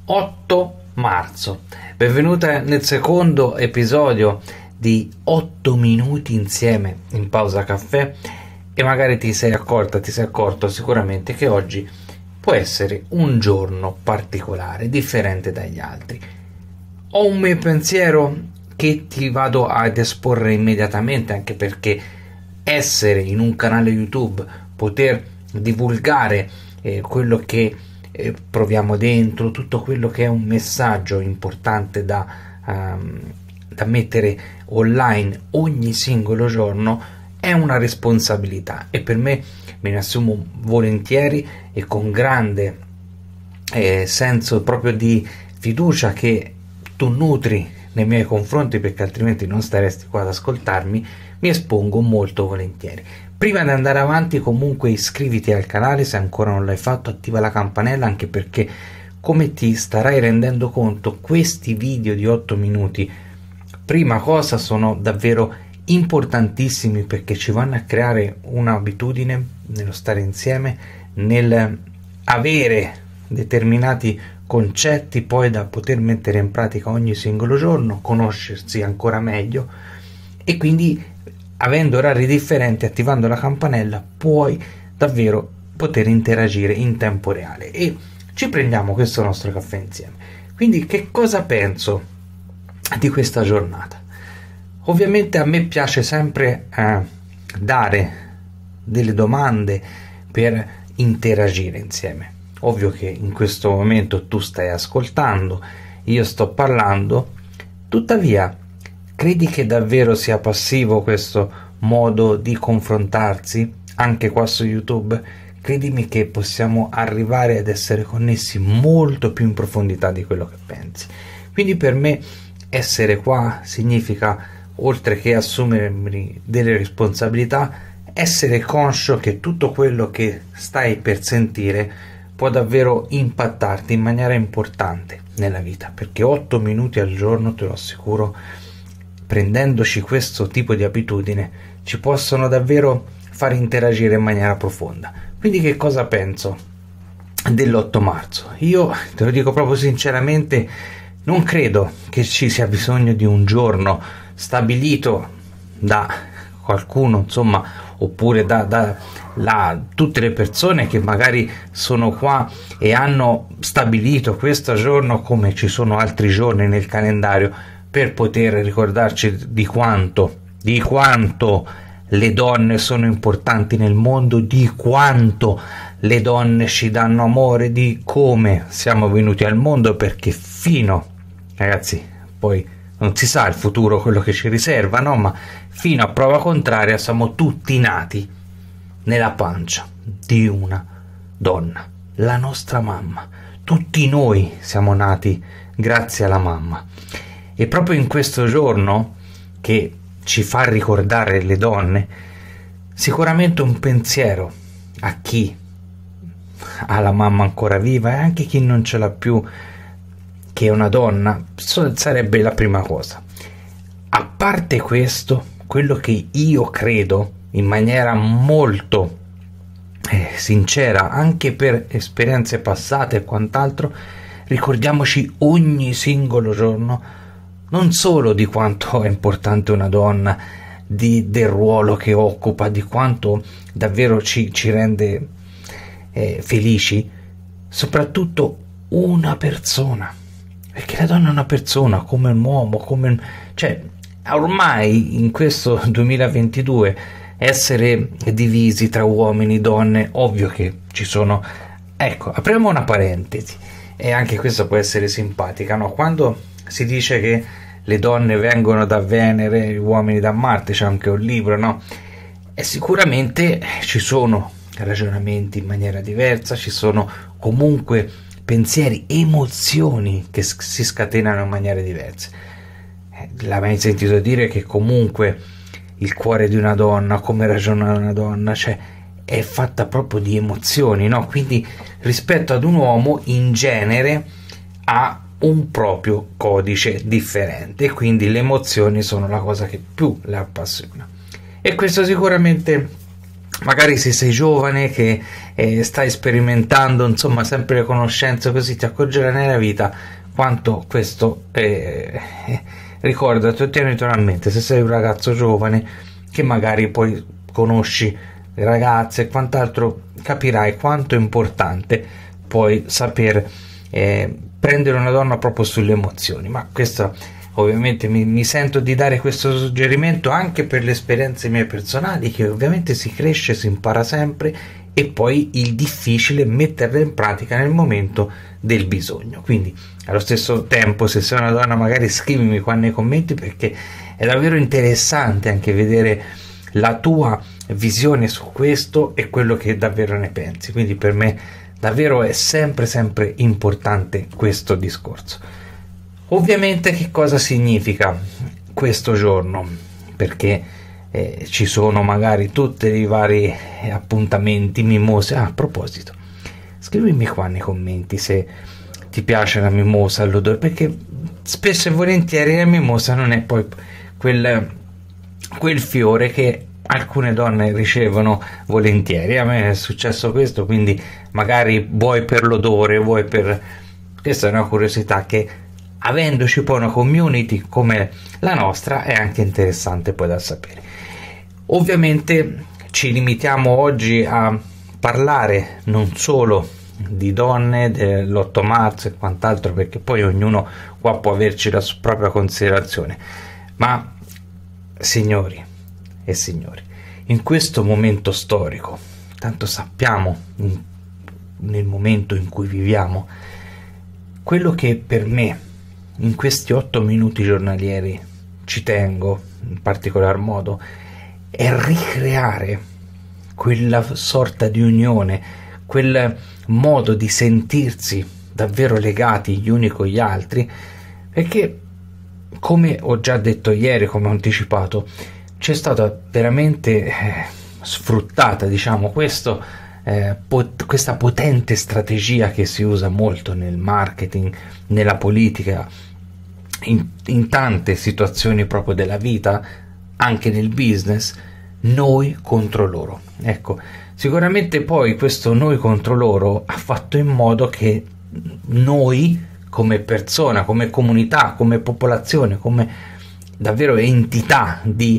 8 marzo. Benvenuta nel secondo episodio di 8 minuti insieme in pausa caffè e magari ti sei accorto sicuramente che oggi può essere un giorno particolare, differente dagli altri. Ho un mio pensiero che ti vado ad esporre immediatamente, anche perché essere in un canale YouTube, poter divulgare quello che proviamo dentro, tutto quello che è un messaggio importante da mettere online ogni singolo giorno, è una responsabilità e per me ne assumo volentieri e con grande senso proprio di fiducia che tu nutri nei miei confronti, perché altrimenti non staresti qua ad ascoltarmi. Mi espongo molto volentieri. Prima di andare avanti, comunque iscriviti al canale se ancora non l'hai fatto, attiva la campanella, anche perché, come ti starai rendendo conto, questi video di 8 minuti, prima cosa, sono davvero importantissimi, perché ci vanno a creare un'abitudine nello stare insieme, nel avere determinati concetti poi da poter mettere in pratica ogni singolo giorno, conoscersi ancora meglio, e quindi avendo orari differenti, attivando la campanella, puoi davvero poter interagire in tempo reale e ci prendiamo questo nostro caffè insieme. Quindi che cosa penso di questa giornata? Ovviamente a me piace sempre dare delle domande per interagire insieme. Ovvio che in questo momento tu stai ascoltando, io sto parlando, tuttavia credi che davvero sia passivo questo modo di confrontarsi anche qua su YouTube? Credimi che possiamo arrivare ad essere connessi molto più in profondità di quello che pensi. Quindi per me essere qua significa, oltre che assumermi delle responsabilità, essere conscio che tutto quello che stai per sentire può davvero impattarti in maniera importante nella vita, perché 8 minuti al giorno, te lo assicuro, prendendoci questo tipo di abitudine, ci possono davvero far interagire in maniera profonda. Quindi che cosa penso dell'8 marzo? Io te lo dico proprio sinceramente, non credo che ci sia bisogno di un giorno stabilito da qualcuno, insomma, oppure da tutte le persone che magari sono qua e hanno stabilito questo giorno, come ci sono altri giorni nel calendario, per poter ricordarci di quanto le donne sono importanti nel mondo, di quanto le donne ci danno amore, di come siamo venuti al mondo, perché ragazzi, poi non si sa il futuro, quello che ci riserva, no? Ma fino a prova contraria siamo tutti nati nella pancia di una donna, la nostra mamma. Tutti noi siamo nati grazie alla mamma. E proprio in questo giorno, che ci fa ricordare le donne, sicuramente un pensiero a chi ha la mamma ancora viva e anche chi non ce l'ha più, che è una donna, sarebbe la prima cosa. A parte questo, quello che io credo in maniera molto sincera, anche per esperienze passate e quant'altro, ricordiamoci ogni singolo giorno non solo di quanto è importante una donna, del ruolo che occupa, di quanto davvero ci rende felici, soprattutto una persona, perché la donna è una persona come un uomo, cioè ormai in questo 2022 essere divisi tra uomini e donne, ovvio che ci sono. Ecco, apriamo una parentesi, e anche questa può essere simpatica, no? Quando si dice che le donne vengono da Venere, gli uomini da Marte, c'è anche un libro, no? E sicuramente ci sono ragionamenti in maniera diversa, ci sono comunque pensieri, emozioni che si scatenano in maniere diverse. L'hai mai sentito dire che comunque il cuore di una donna, come ragiona una donna, cioè è fatta proprio di emozioni, no? Quindi rispetto ad un uomo in genere ha un proprio codice differente, e quindi le emozioni sono la cosa che più le appassiona. E questo sicuramente magari se sei giovane che stai sperimentando, insomma, sempre le conoscenze, così ti accorgerai nella vita quanto questo ricordati, tieni naturalmente, se sei un ragazzo giovane che magari poi conosci le ragazze e quant'altro, capirai quanto è importante poi saper prendere una donna proprio sulle emozioni. Ma questo ovviamente mi sento di dare questo suggerimento anche per le esperienze mie personali, che ovviamente si cresce, si impara sempre, e poi il difficile è metterle in pratica nel momento del bisogno. Quindi allo stesso tempo, se sei una donna, magari scrivimi qua nei commenti, perché è davvero interessante anche vedere la tua visione su questo e quello che davvero ne pensi. Quindi per me davvero è sempre importante questo discorso. Ovviamente che cosa significa questo giorno? Perché ci sono magari tutti i vari appuntamenti, mimose. A proposito, scrivimi qua nei commenti se ti piace la mimosa, l'odore, perché spesso e volentieri la mimosa non è poi quel fiore che alcune donne ricevono volentieri. A me è successo questo, quindi magari vuoi per l'odore, vuoi per... questa è una curiosità che, avendoci poi una community come la nostra, è anche interessante poi da sapere. Ovviamente ci limitiamo oggi a parlare non solo di donne, dell'8 marzo e quant'altro, perché poi ognuno qua può averci la sua propria considerazione, ma signori e signori, in questo momento storico, tanto sappiamo nel momento in cui viviamo, quello che per me in questi 8 minuti giornalieri ci tengo in particolar modo è ricreare quella sorta di unione, quel modo di sentirsi davvero legati gli uni con gli altri, perché come ho già detto ieri, come ho anticipato, c'è stata veramente sfruttata, diciamo, questa potente strategia che si usa molto nel marketing, nella politica, in tante situazioni proprio della vita, anche nel business, noi contro loro. Ecco, sicuramente poi questo noi contro loro ha fatto in modo che noi come persona, come comunità, come popolazione, come davvero entità di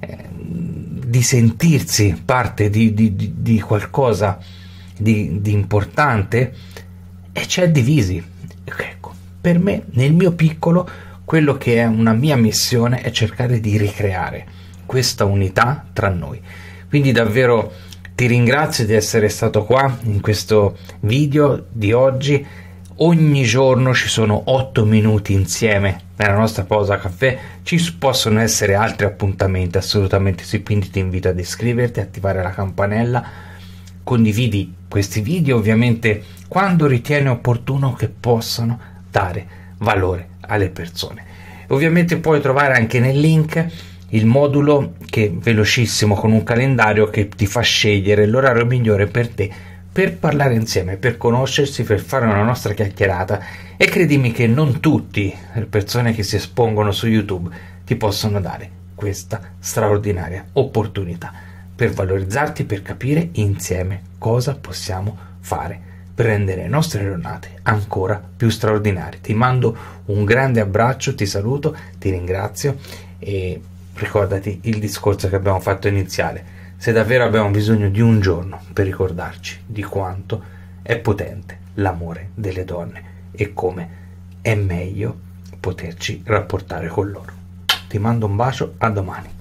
sentirsi parte di qualcosa di importante, e ci ha divisi. Ecco, per me, nel mio piccolo, quello che è una mia missione è cercare di ricreare questa unità tra noi. Quindi davvero ti ringrazio di essere stato qua in questo video di oggi. Ogni giorno ci sono 8 minuti insieme nella nostra pausa caffè, ci possono essere altri appuntamenti assolutamente sì, quindi ti invito ad iscriverti, attivare la campanella, condividi questi video ovviamente quando ritieni opportuno, che possano dare valore alle persone. Ovviamente puoi trovare anche nel link il modulo che è velocissimo, con un calendario che ti fa scegliere l'orario migliore per te, per parlare insieme, per conoscersi, per fare una nostra chiacchierata. E credimi che non tutte le persone che si espongono su YouTube ti possono dare questa straordinaria opportunità per valorizzarti, per capire insieme cosa possiamo fare per rendere le nostre giornate ancora più straordinarie. Ti mando un grande abbraccio, ti saluto, ti ringrazio e ricordati il discorso che abbiamo fatto iniziale. Se davvero abbiamo bisogno di un giorno per ricordarci di quanto è potente l'amore delle donne e come è meglio poterci rapportare con loro. Ti mando un bacio, a domani.